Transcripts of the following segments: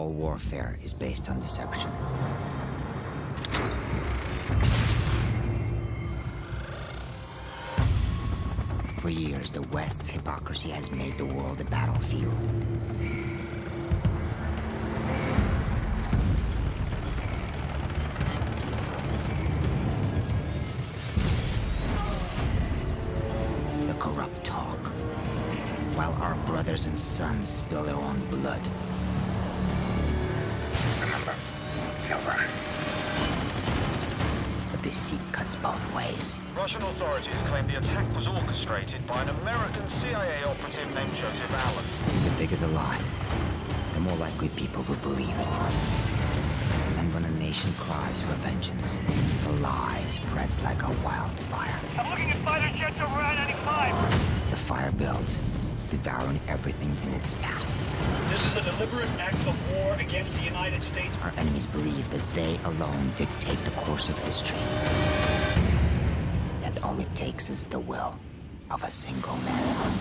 All warfare is based on deception. For years, the West's hypocrisy has made the world a battlefield. The corrupt talk, while our brothers and sons spill their own blood. Remember, Silver. But deceit cuts both ways. Russian authorities claim the attack was orchestrated by an American CIA operative named Joseph Allen. The bigger the lie, the more likely people will believe it. And when a nation cries for vengeance, the lie spreads like a wildfire. I'm looking at fighter jets over I-95. The fire builds, devouring everything in its path. This is a deliberate act of war against the United States. Our enemies believe that they alone dictate the course of history. Yet all it takes is the will of a single man.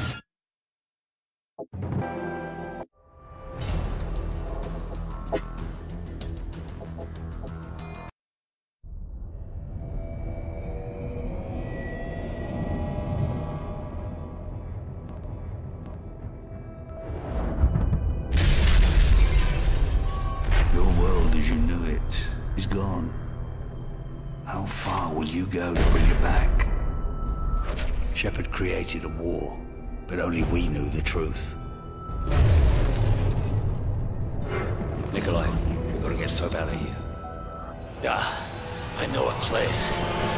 As you knew it is gone. How far will you go to bring it back? Shepard created a war, but only we knew the truth. Nikolai, we've got to get Soap out of here. Yeah, I know a place.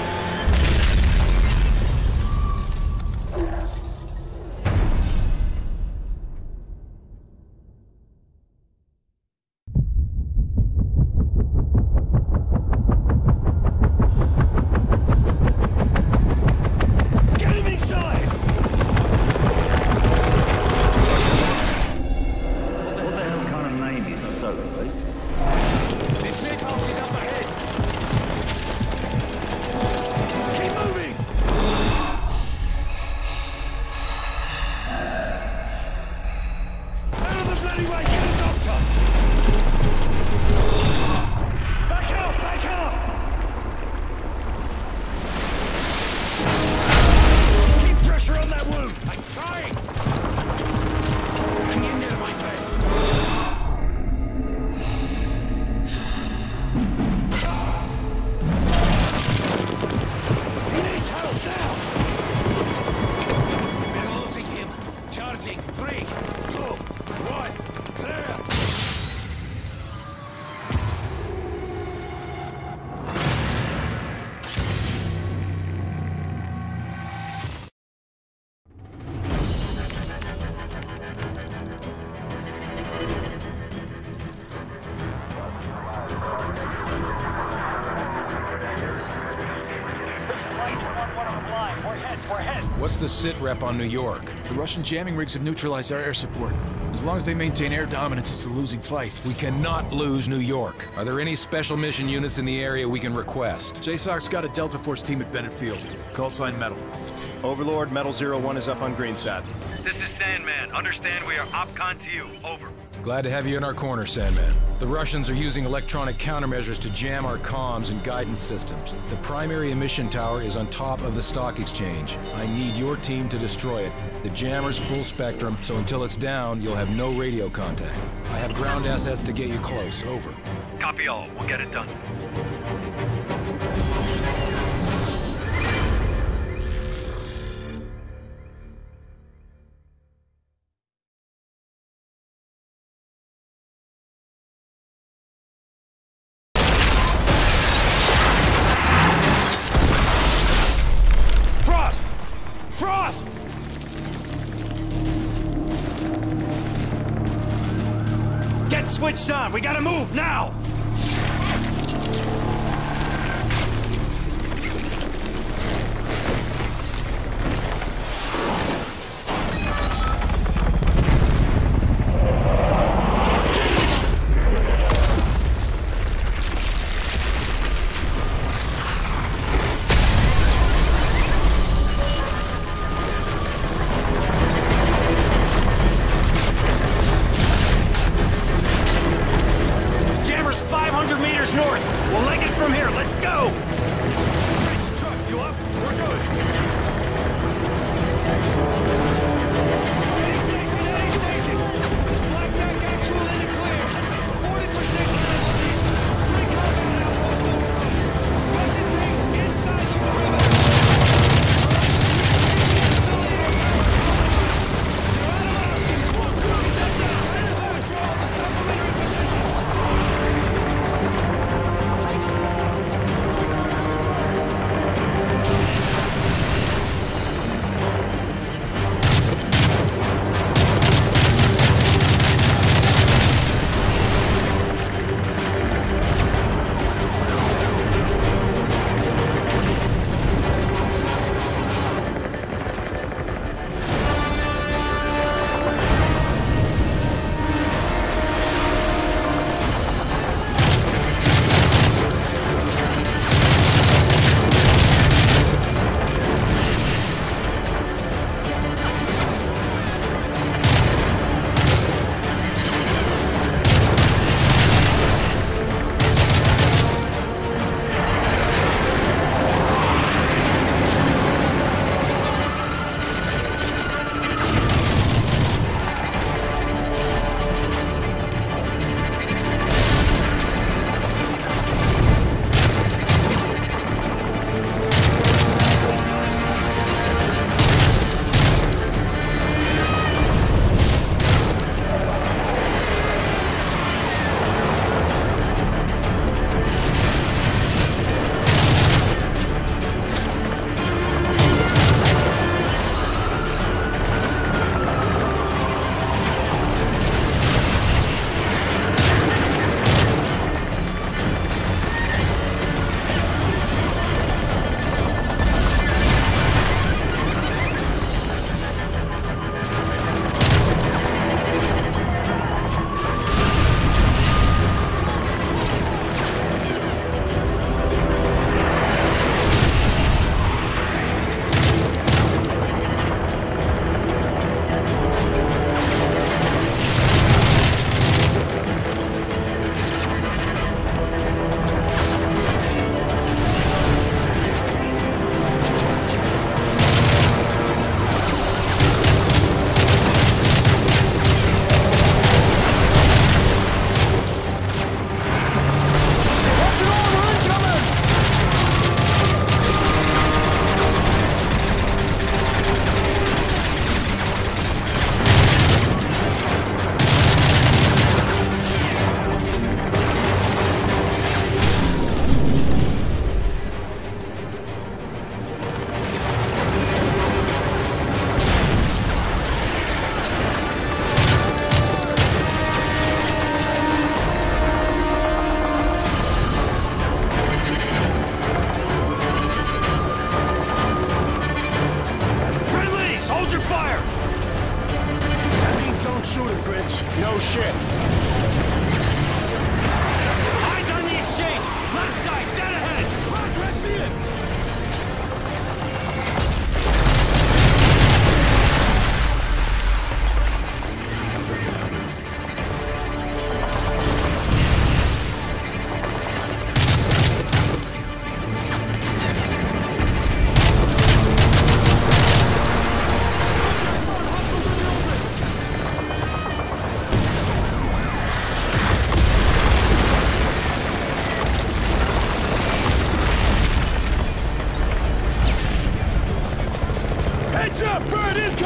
What's the sit rep on New York? The Russian jamming rigs have neutralized our air support. As long as they maintain air dominance, it's a losing fight. We cannot lose New York. Are there any special mission units in the area we can request? JSOC's got a Delta Force team at Bennett Field. Call sign Metal. Overlord, Metal 01 is up on Greenside. This is Sandman. Understand we are OPCON to you. Over. Glad to have you in our corner, Sandman. The Russians are using electronic countermeasures to jam our comms and guidance systems. The primary emission tower is on top of the stock exchange. I need your team to destroy it. The jammer's full spectrum, so until it's down, you'll have no radio contact. I have ground assets to get you close. Over. Copy all. We'll get it done. Switched on! We gotta move, now!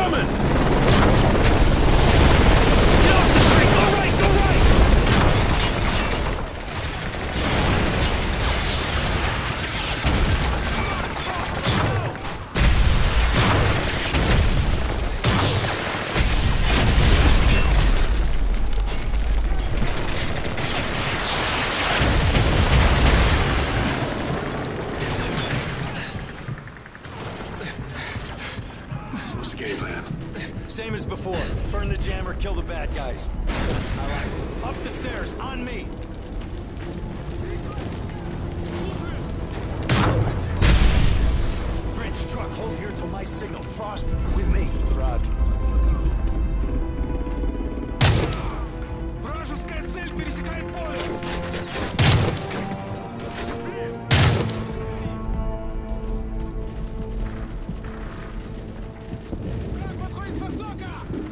coming! Get off the street! Go right! Go right! What's the game plan? Same as before. Burn the jammer, kill the bad guys. All right. Up the stairs, on me! Bridge, truck, hold here till my signal. Frost, with me. Rod. Вражеская цель пересекает поле! Враг подходит с востока!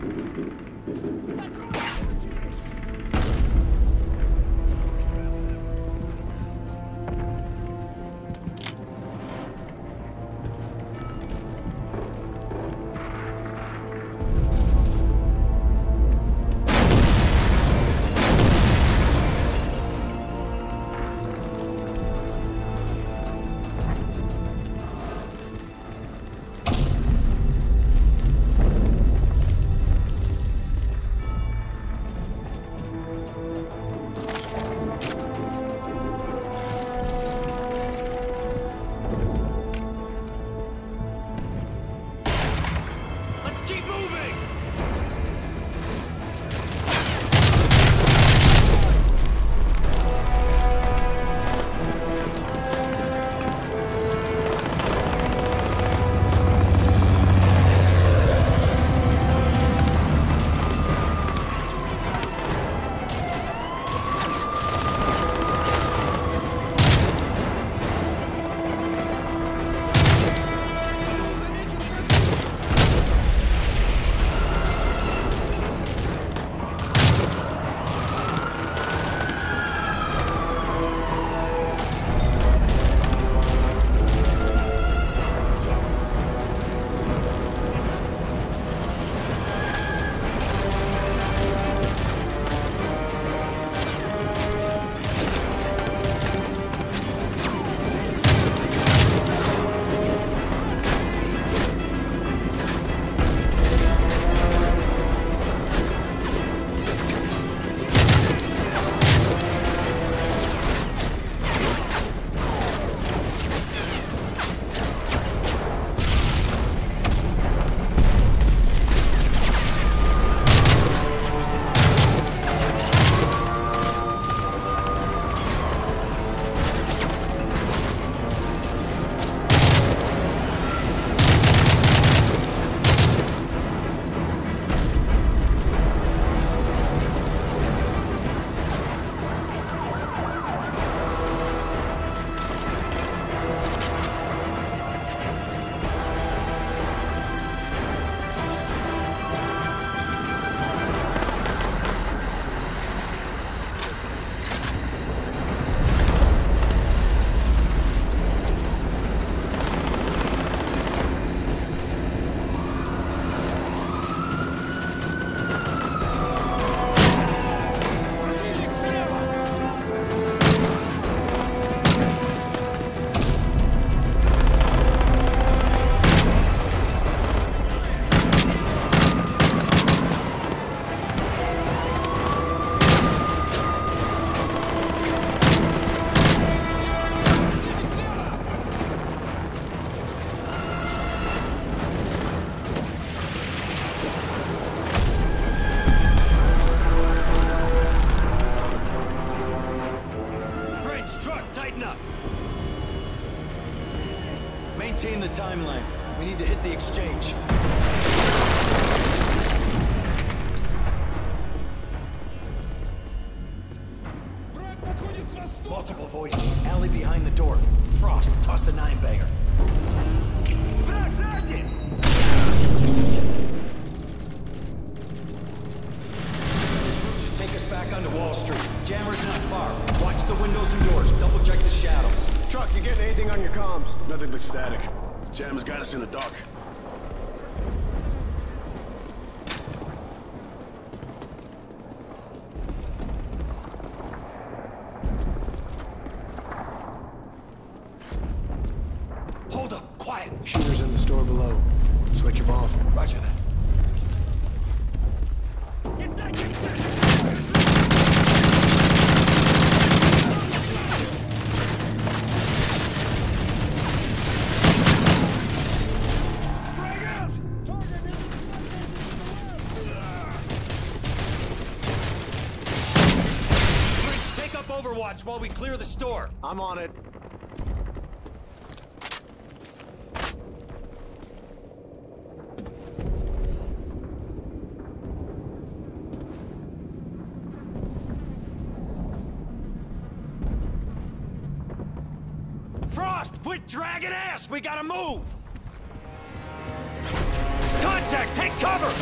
Let's keep moving! Maintain the timeline. We need to hit the exchange. Multiple voices. Alley behind the door. Frost, toss a 9-bagger. This route should take us back onto Wall Street. Jammer's not far. Watch the windows and doors. Double check the shadows. Truck, you getting anything on your comms? Nothing but static. Jammer's got us in the dark. low. Switch them off. Roger that. Take up Overwatch while we clear the store. I'm on it. Frost, quit dragging ass! We gotta move! Contact! Take cover!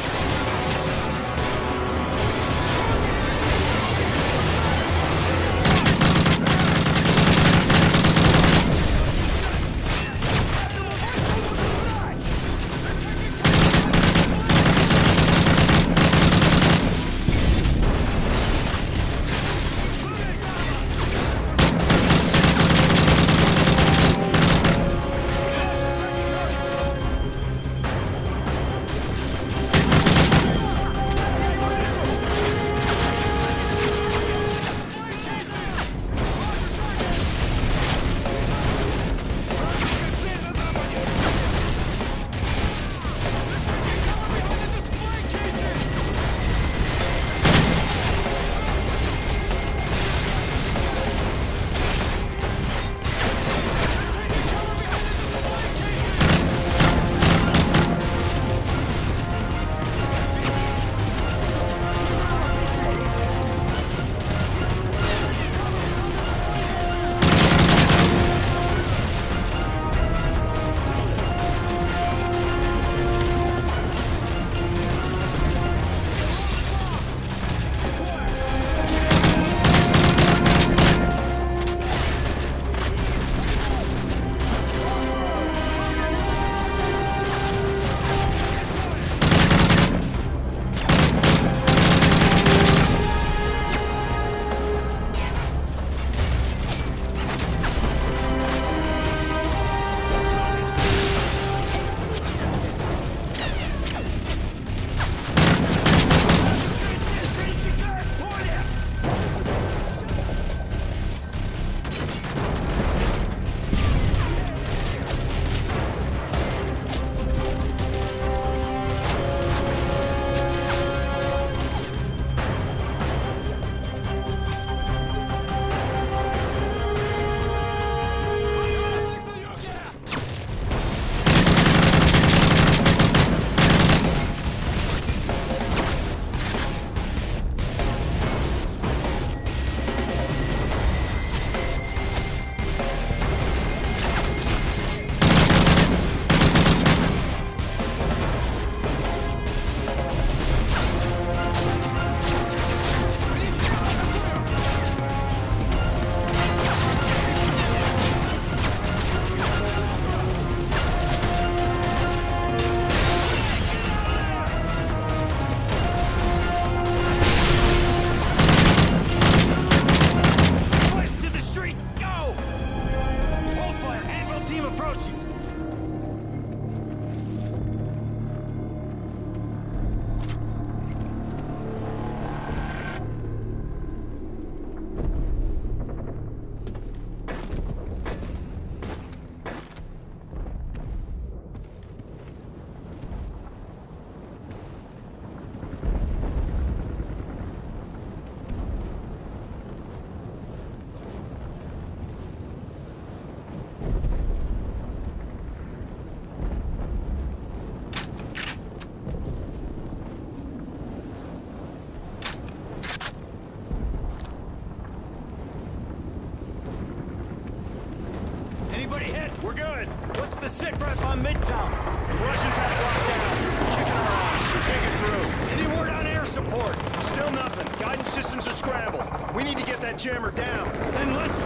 We're good. What's the sit rep on Midtown? The Russians have it locked down. Kicking our ass. We can't get through. Any word on air support? Still nothing. Guidance systems are scrambled. We need to get that jammer down. Then let's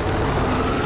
move.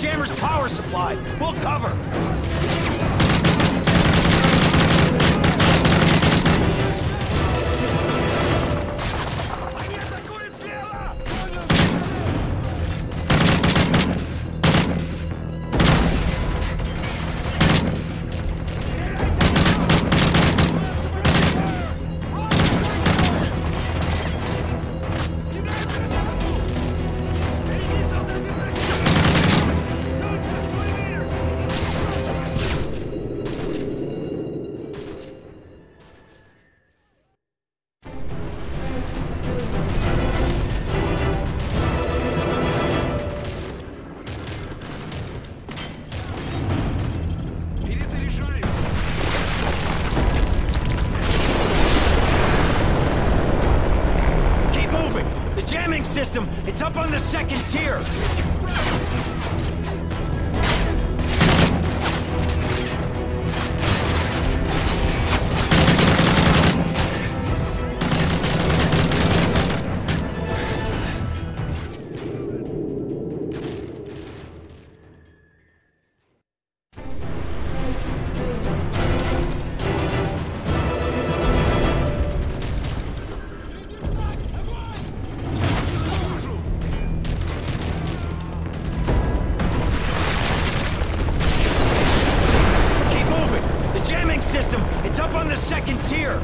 jammer's power supply. We'll cover. System, it's up on the second tier. System, it's up on the second tier.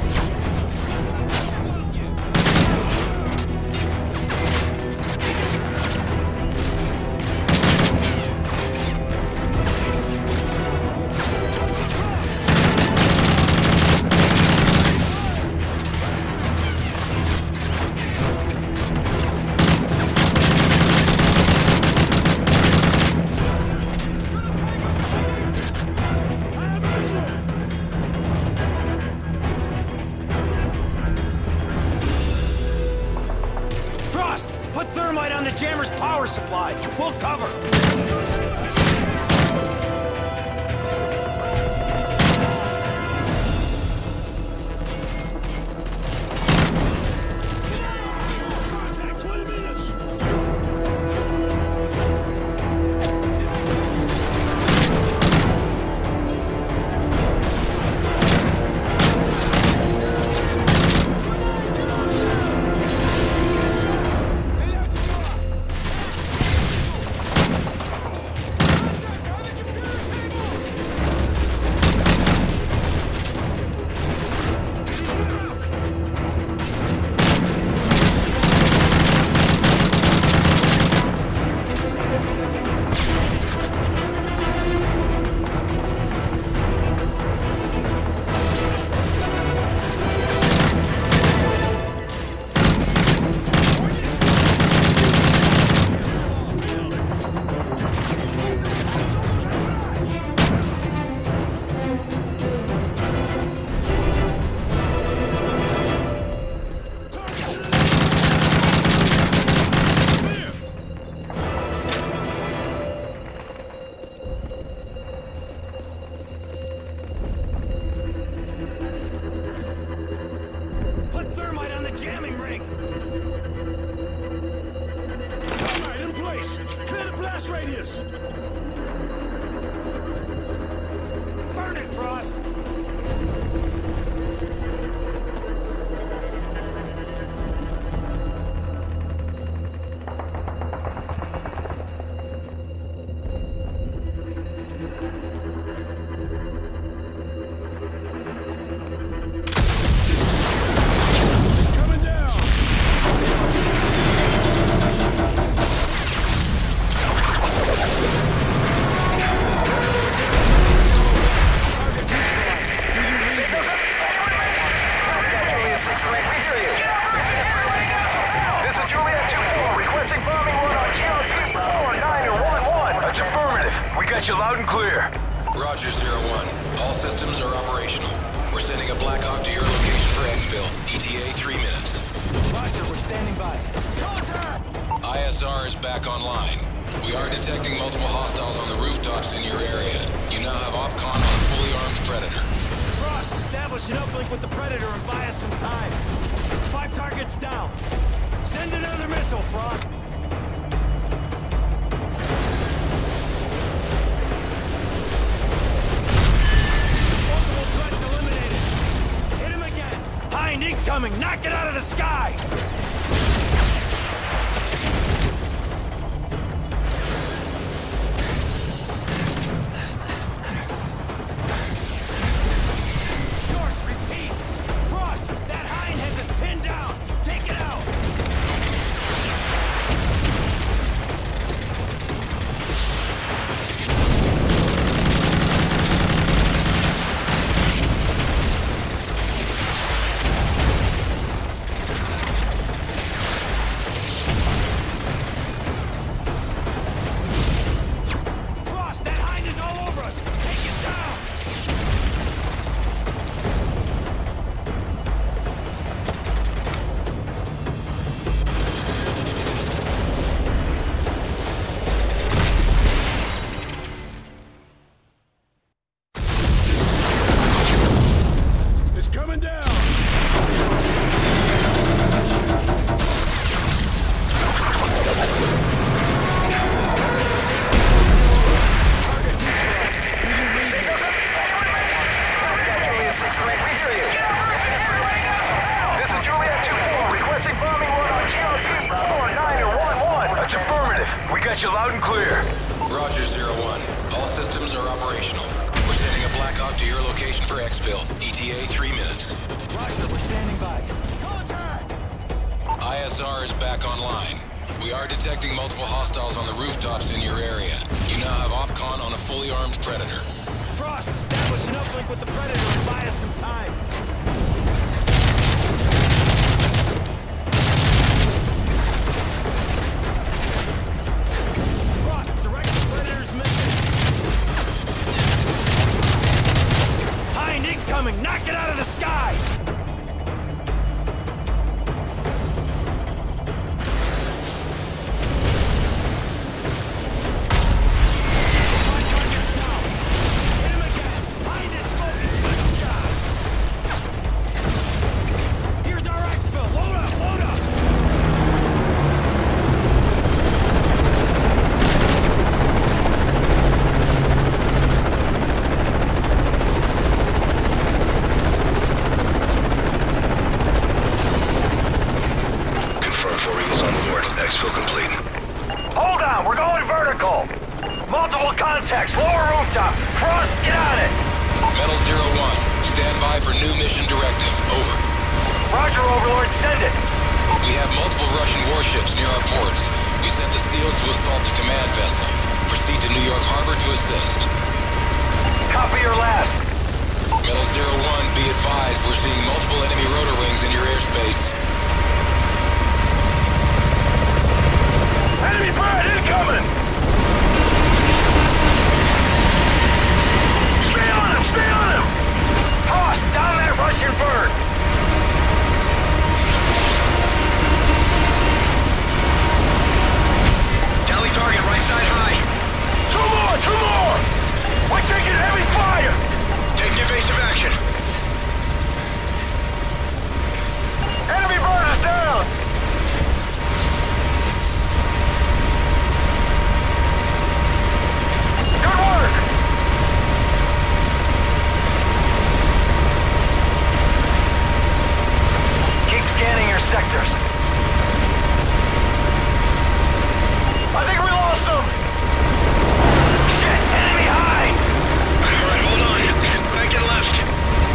Put thermite on the jammer's power supply. We'll cover. Radius! Burn it, Frost! You loud and clear. Roger, 01. All systems are operational. We're sending a Black Hawk to your location for exfil. ETA 3 minutes. Roger, we're standing by. Contact! ISR is back online. We are detecting multiple hostiles on the rooftops in your area. You now have OPCON on a fully armed Predator. Frost, establish an uplink with the Predator and buy us some time. 5 targets down. Send another missile, Frost. incoming! Knock it out of the sky! Short, repeat! Frost, that hind has us pinned down! Take it out! You loud and clear. Roger, 01. All systems are operational. We're sending a Black Hawk to your location for exfil. ETA 3 minutes. Roger, we're standing by. Contact! ISR is back online. We are detecting multiple hostiles on the rooftops in your area. You now have OPCON on a fully armed Predator. Frost, establish an uplink with the Predator and buy us some time. Incoming! Knock it out of the sky! Hit him again! Behind his smoking! Good shot! Here's our exfil! Load up! Load up! Multiple contacts, lower rooftop. Frost, get on it! Metal 01, stand by for new mission directive. Over. Roger, Overlord, send it. We have multiple Russian warships near our ports. We sent the SEALs to assault the command vessel. Proceed to New York Harbor to assist. Copy your last. Metal 01, be advised, we're seeing multiple enemy rotor wings in your airspace. Enemy bird incoming! Stay on him! Stay on him! Frost, down that Russian bird! Tally target, right side high. Two more! We're taking heavy fire! Take evasive action. Enemy bird is down! Good work! Keep scanning your sectors. I think we lost them! Shit! Enemy high! Alright, hold on. Back and left.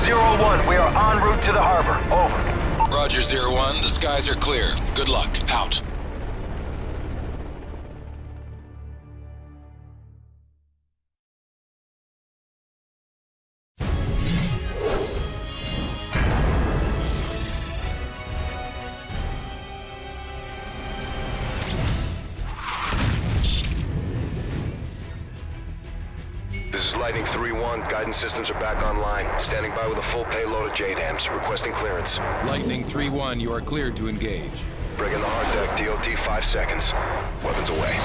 Zero-1, we are en route to the harbor. Over. Roger, 0-1. The skies are clear. Good luck. Out. This is Lightning 3-1. Guidance systems are back online. Standing by with a full payload of JDAMs. Requesting clearance. Lightning 3-1, you are cleared to engage. Bring in the hard deck. DOT 5 seconds. Weapons away.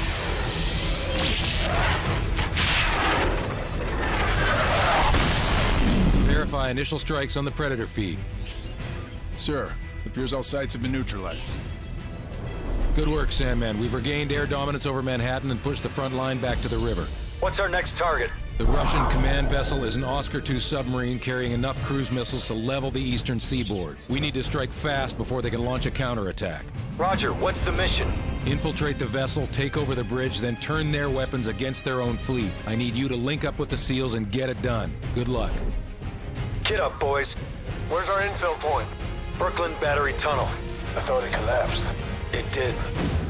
Verify initial strikes on the Predator feed. Sir, appears all sites have been neutralized. Good work, Sandman. We've regained air dominance over Manhattan and pushed the front line back to the river. What's our next target? The Russian command vessel is an Oscar II submarine carrying enough cruise missiles to level the eastern seaboard. We need to strike fast before they can launch a counterattack. Roger, what's the mission? Infiltrate the vessel, take over the bridge, then turn their weapons against their own fleet. I need you to link up with the SEALs and get it done. Good luck. Get up, boys. Where's our infill point? Brooklyn Battery Tunnel. I thought it collapsed. It did.